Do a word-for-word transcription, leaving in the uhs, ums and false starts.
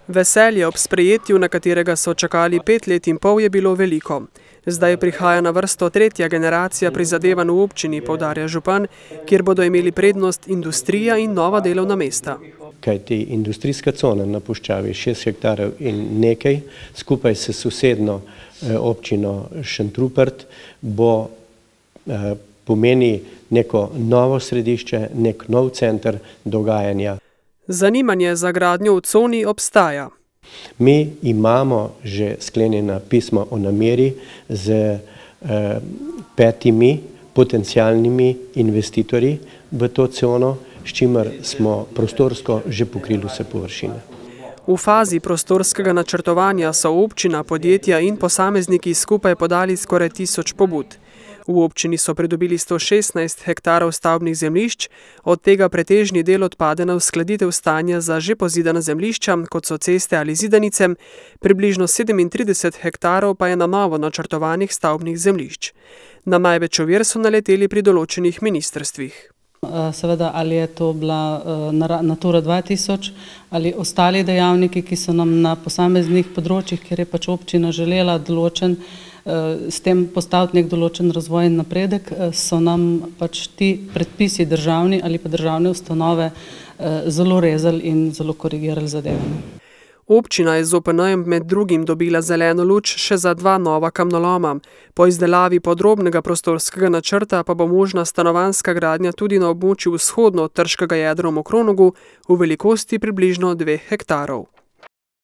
Veselje ob sprejetju, na katerega so čakali pet let in pol, je bilo veliko. Zdaj prihaja na vrsto tretja generacija prizadevanj v občini, poudarja župan, kjer bodo imeli prednost industrija in nova delovna mesta. Kajti industrijska cona na puščavi šest hektarjev in nekaj, skupaj s sosedno občino Šentrupert, bo pomeni neko novo središče, nek nov center dogajanja. Zanimanje za gradnjo v coni obstaja. Mi imamo že sklenjena pisma o nameri z eh, petimi potencialnimi investitorji v to cono, s čimer smo prostorsko že pokrili vse površine. V fazi prostorskega načrtovanja so občina, podjetja in posamezniki skupaj podali skoraj tisoč pobud. V občini so pridobili sto šestnajst hektarov stavbnih zemljišč, od tega pretežni del odpade na uskladitev stanja za že pozidana zemljišča, kot so ceste ali zidanice, približno sedemintrideset hektarov pa je na novo načrtovanih stavbnih zemljišč. Na največ ovir so naleteli pri določenih ministrstvih. Seveda, ali je to bila Natura dva tisoč ali ostali dejavniki, ki so nam na posameznih področjih, kjer je pač občina želela določen, s tem postaviti nek določen razvoj in napredek, so nam pač ti predpisi državni ali pa državne ustanove zelo rezali in zelo korigirali zadeve. Občina je z O P N-jem med drugim dobila zeleno luč še za dva nova kamnoloma. Po izdelavi podrobnega prostorskega načrta pa bo možna stanovanjska gradnja tudi na območju vzhodno od Trškega jedra v Mokronogu v velikosti približno dveh hektarov.